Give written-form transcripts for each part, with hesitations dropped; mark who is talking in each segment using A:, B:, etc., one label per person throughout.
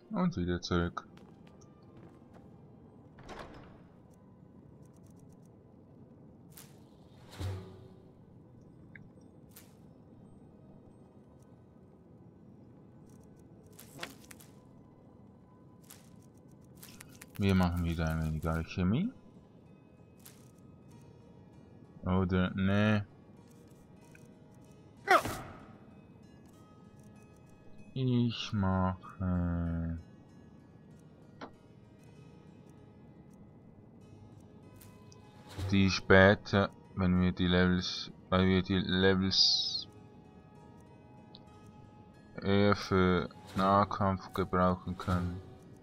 A: Und wieder zurück. Wir machen wieder ein wenig Alchemie. Oder, ne. Ich mache... die später, wenn wir die Levels, weil wir die Levels eher für Nahkampf gebrauchen können.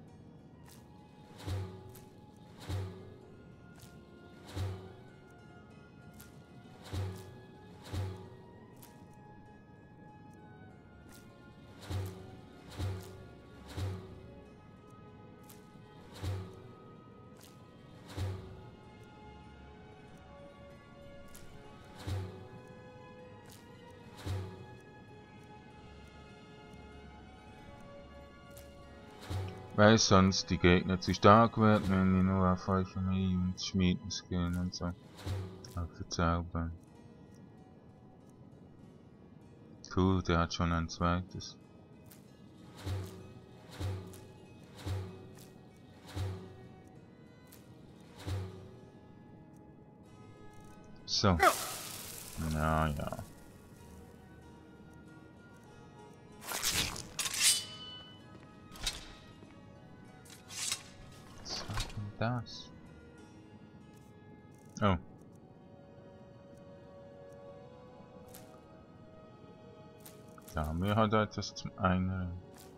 A: Weil sonst die Gegner zu stark werden, wenn wir nur auf Alchemie und Schmieden gehen und so. Auf Verzaubern. Cool, der hat schon ein zweites. So. Naja. Was war denn das? Oh. Da haben wir halt etwas zum Einrennen.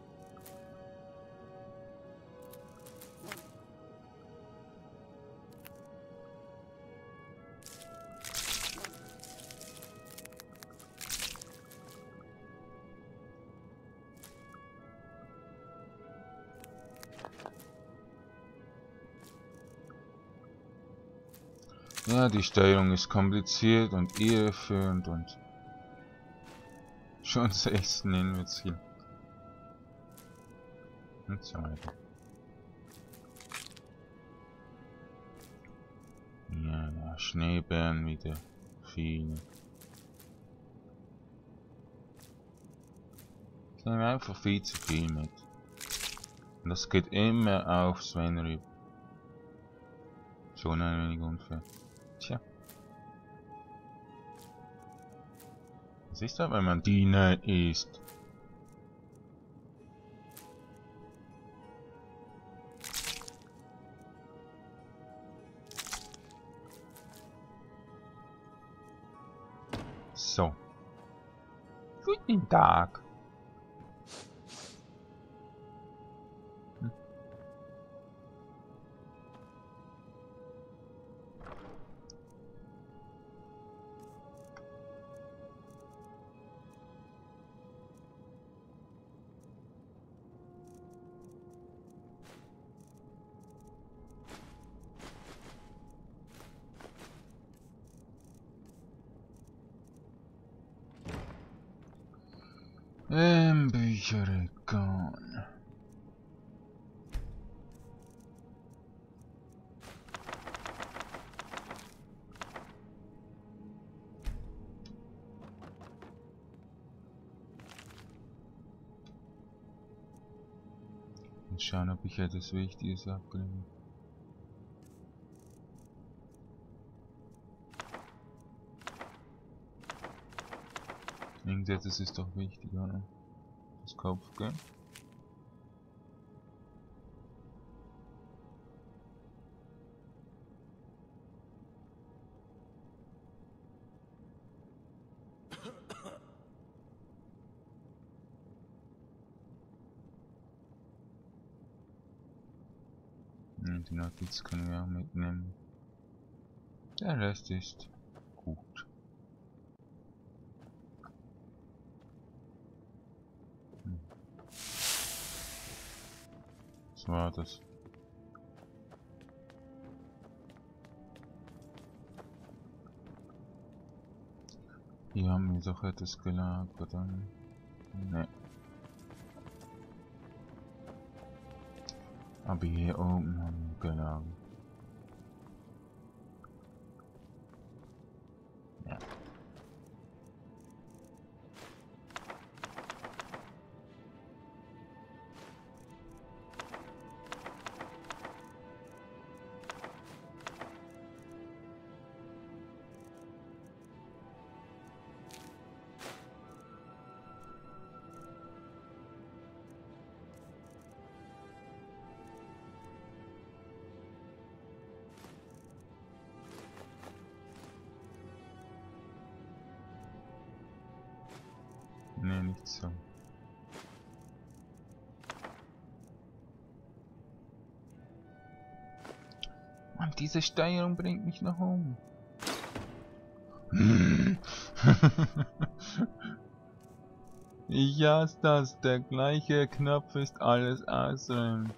A: Ja, die Steuerung ist kompliziert und irreführend und schon 16 Inventsziel. Und so weiter. Ja, Schneebären wieder. Viele. Ich nehme einfach viel zu viel mit. Und das geht immer auf Sven rüber. Schon ein wenig unfair. Tja. Was ist das, wenn man Diener ist? So. Guten Tag. Bücherregal. Und schauen, ob ich etwas Wichtiges abgelehnt. Irgendetwas ist doch wichtig, oder? Das Kopfgeld. Die Notiz können wir auch mitnehmen. Der Rest ist gut. Was war das? Hier haben wir doch etwas gelagert, oder? Ne. Aber hier oben haben wir geladen. Ja. Nee, nicht so. Mann, diese Steuerung bringt mich noch um. Ich hasse das. Der gleiche Knopf ist alles ausräumen.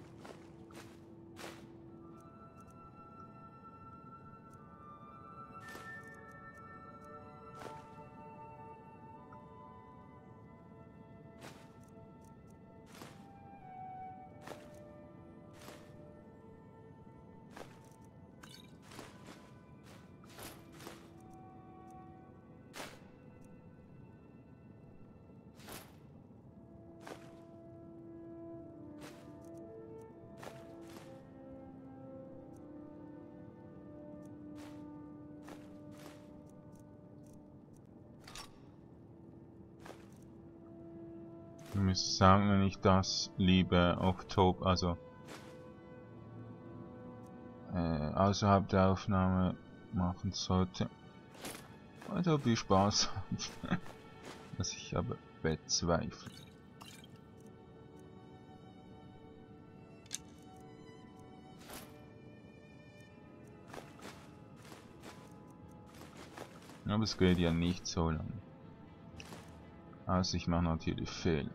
A: Ich muss sagen, wenn ich das lieber off-top, also außerhalb der Aufnahme machen sollte, also ob ihr Spaß habt, was ich aber bezweifle. Aber es geht ja nicht so lang. Also ich mache natürlich Fehler.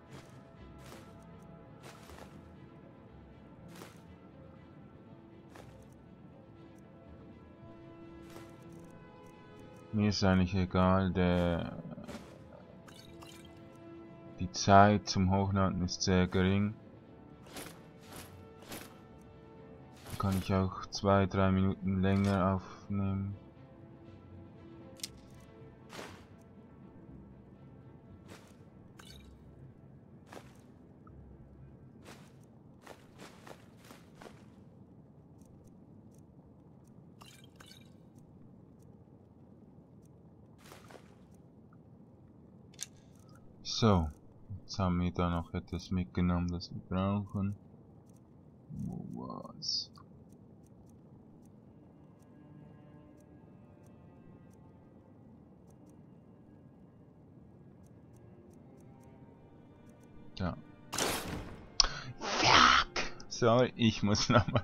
A: Mir ist eigentlich egal, die Zeit zum Hochladen ist sehr gering. Da kann ich auch 2-3 Minuten länger aufnehmen. So, jetzt haben wir da noch etwas mitgenommen, das wir brauchen. Wo war's? Da. Fuck! Sorry, ich muss nochmal.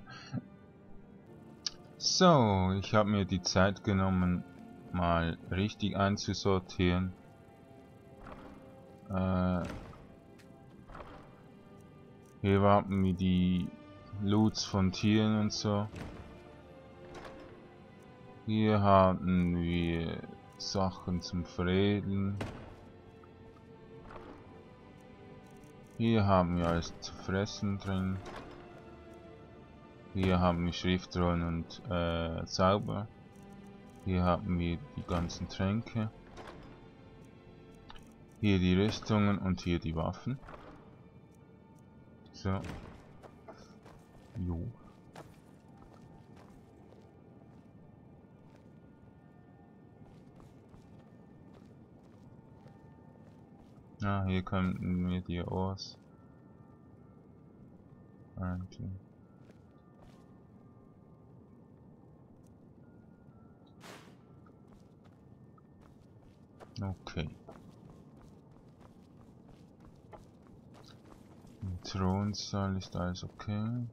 A: So, ich habe mir die Zeit genommen, mal richtig einzusortieren. Hier haben wir die Loots von Tieren und so. Hier haben wir Sachen zum Veredeln. Hier haben wir alles zu fressen drin. Hier haben wir Schriftrollen und Zauber. Hier haben wir die ganzen Tränke. Hier die Rüstungen und hier die Waffen. So. Jo. Ah, hier könnten wir die Ors reintun. Okay. Im Thronsaal ist alles okay.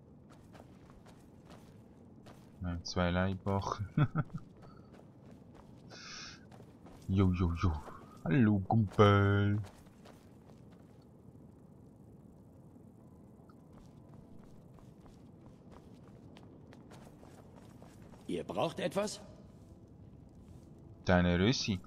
A: Nein, 2 Leibwachen. Jo, jo, jo. Hallo, Kumpel.
B: Ihr braucht etwas?
A: Deine Rüssi.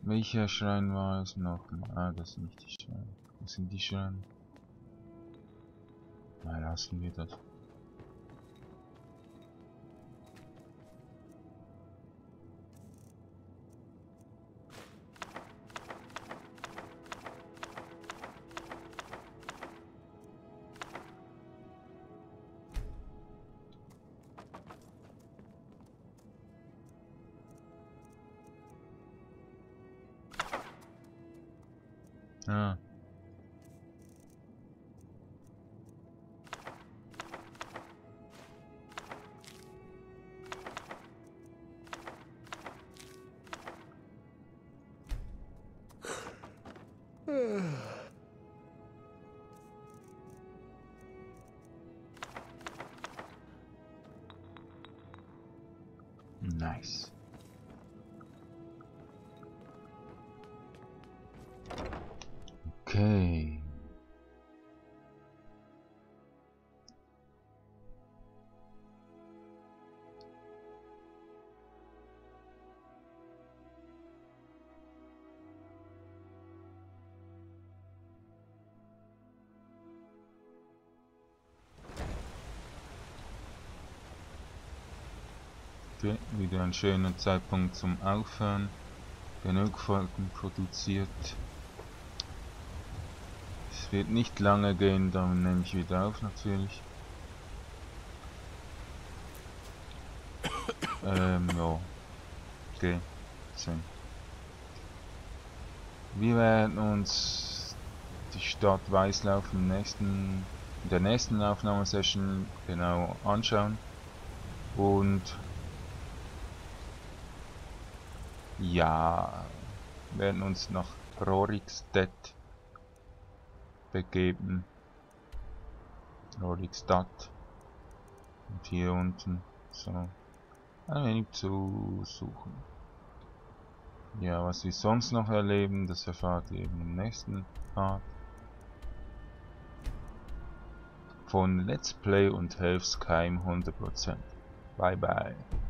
A: Welcher Schrein war es noch? Ah, das sind nicht die Schreine. Das sind die Schreine. Na, lassen wir das. Ah. Nice. Okay. Okay, wieder ein schöner Zeitpunkt zum Aufhören. Genug Folgen produziert. Es wird nicht lange gehen, dann nehme ich wieder auf natürlich. Ja. Okay. So. Wir werden uns die Stadt Weißlauf in der nächsten Aufnahmesession genau anschauen. Und ja, werden uns nach Rorikstedt begeben. Rorikstadt. Und hier unten so ein wenig zu suchen. Ja, was wir sonst noch erleben, das erfahrt ihr eben im nächsten Part. Von Let's Play und Helfskeim 100%. Bye bye.